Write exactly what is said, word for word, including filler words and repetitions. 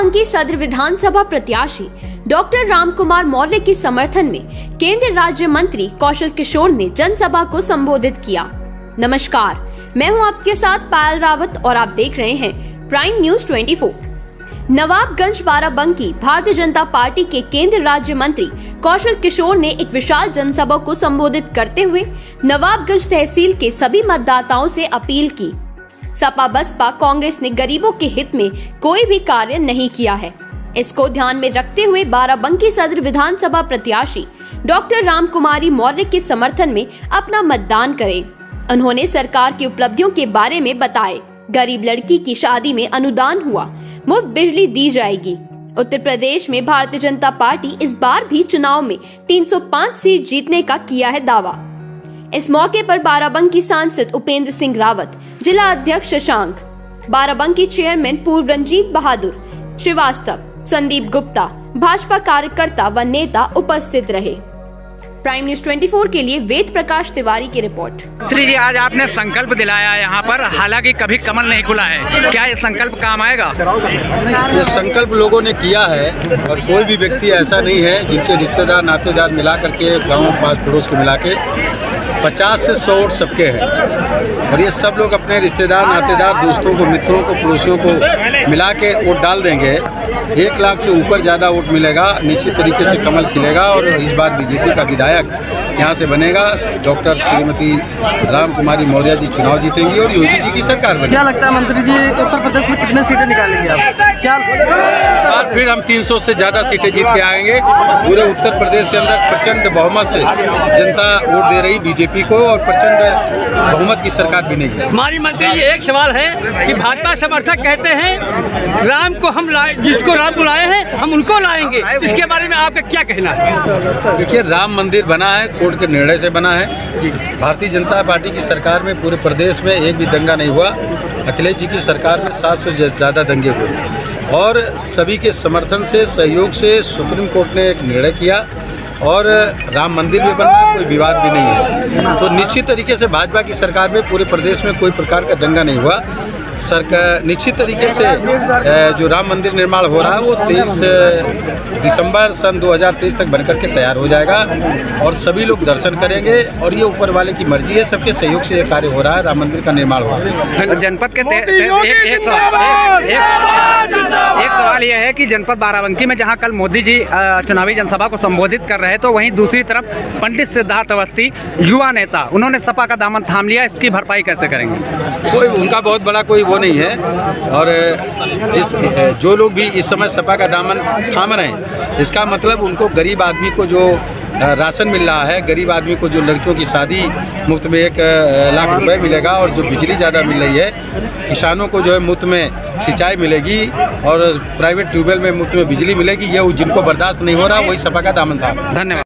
बाराबंकी सदर विधानसभा प्रत्याशी डॉक्टर रामकुमार मौर्य के समर्थन में केंद्रीय राज्य मंत्री कौशल किशोर ने जनसभा को संबोधित किया। नमस्कार, मैं हूं आपके साथ पायल रावत और आप देख रहे हैं प्राइम न्यूज चौबीस। नवाबगंज बाराबंकी भारतीय जनता पार्टी के केंद्रीय राज्य मंत्री कौशल किशोर ने एक विशाल जनसभा को संबोधित करते हुए नवाबगंज तहसील के सभी मतदाताओं से अपील की। सपा बसपा कांग्रेस ने गरीबों के हित में कोई भी कार्य नहीं किया है। इसको ध्यान में रखते हुए बाराबंकी सदर विधानसभा प्रत्याशी डॉक्टर रामकुमारी मौर्य के समर्थन में अपना मतदान करें। उन्होंने सरकार की उपलब्धियों के बारे में बताए। गरीब लड़की की शादी में अनुदान हुआ, मुफ्त बिजली दी जाएगी। उत्तर प्रदेश में भारतीय जनता पार्टी इस बार भी चुनाव में तीन सौ पाँच सीट जीतने का किया है दावा। इस मौके पर बाराबंकी सांसद उपेंद्र सिंह रावत, जिला अध्यक्ष शशांक, बाराबंकी चेयरमैन पूर्व रंजीत बहादुर श्रीवास्तव, संदीप गुप्ता, भाजपा कार्यकर्ता व नेता उपस्थित रहे। प्राइम न्यूज चौबीस के लिए वेद प्रकाश तिवारी की रिपोर्ट। मंत्री जी, आज आपने संकल्प दिलाया यहाँ पर, हालांकि कभी कमल नहीं खुला है, क्या ये संकल्प काम आएगा? ये संकल्प लोगों ने किया है और कोई भी व्यक्ति ऐसा नहीं है जिनके रिश्तेदार नातेदार मिला करके, गाँव पास पड़ोस को मिला के पचास से सौ वोट सबके हैं और ये सब लोग अपने रिश्तेदार नातेदार दोस्तों को, मित्रों को, पड़ोसियों को मिला के वोट डाल देंगे। एक लाख से ऊपर ज़्यादा वोट मिलेगा, निश्चित तरीके से कमल खिलेगा और इस बार बीजेपी का विधायक यहाँ से बनेगा। डॉक्टर श्रीमती रामकुमारी मौर्य जी चुनाव जीतेंगी और योगी जी की सरकार बनेगी। क्या लगता है मंत्री जी, उत्तर प्रदेश में कितने सीटें निकालेंगे आप? क्या बार फिर हम तीन सौ से ज़्यादा सीटें जीत के आएंगे। पूरे उत्तर प्रदेश के अंदर प्रचंड बहुमत से जनता वोट दे रही बीजेपी को और प्रचंड बहुमत की सरकार बनेगी। हमारी मंत्री जी, एक सवाल है कि भाजपा समर्थक कहते हैं राम को हम लाए, जिसको राम को लाए हैं हम उनको लाएंगे, इसके बारे में आपका क्या कहना है? देखिए, राम मंदिर बना है, कोर्ट के निर्णय से बना है। भारतीय जनता पार्टी की सरकार में पूरे प्रदेश में एक भी दंगा नहीं हुआ। अखिलेश जी की सरकार में सात सौ से ज़्यादा दंगे हुए और सभी के समर्थन से, सहयोग से सुप्रीम कोर्ट ने एक निर्णय किया और राम मंदिर भी बना, कोई विवाद भी नहीं है। तो निश्चित तरीके से भाजपा की सरकार में पूरे प्रदेश में कोई प्रकार का दंगा नहीं हुआ। सरकार निश्चित तरीके से जो राम मंदिर निर्माण हो रहा है वो तेईस दिसंबर सन दो हज़ार तेईस तक बनकर के तैयार हो जाएगा और सभी लोग दर्शन करेंगे और ये ऊपर वाले की मर्जी है, सबके सहयोग से ये कार्य हो रहा है, राम मंदिर का निर्माण हो रहा है। जनपद के एक, एक, सवाल, एक, एक सवाल यह है कि जनपद बाराबंकी में जहां कल मोदी जी चुनावी जनसभा को संबोधित कर रहे हैं, तो वहीं दूसरी तरफ पंडित सिद्धार्थ अवस्थी युवा नेता, उन्होंने सपा का दामन थाम लिया, इसकी भरपाई कैसे करेंगे? कोई उनका बहुत बड़ा कोई वो नहीं है और जिस जो लोग भी इस समय सपा का दामन थाम रहे हैं, इसका मतलब उनको गरीब आदमी को जो राशन मिल रहा है, गरीब आदमी को जो लड़कियों की शादी मुफ्त में एक लाख रुपए मिलेगा और जो बिजली ज़्यादा मिल रही है, किसानों को जो है मुफ्त में सिंचाई मिलेगी और प्राइवेट ट्यूबवेल में मुफ्त में बिजली मिलेगी, ये जिनको बर्दाश्त नहीं हो रहा वही सपा का दामन थाम। धन्यवाद।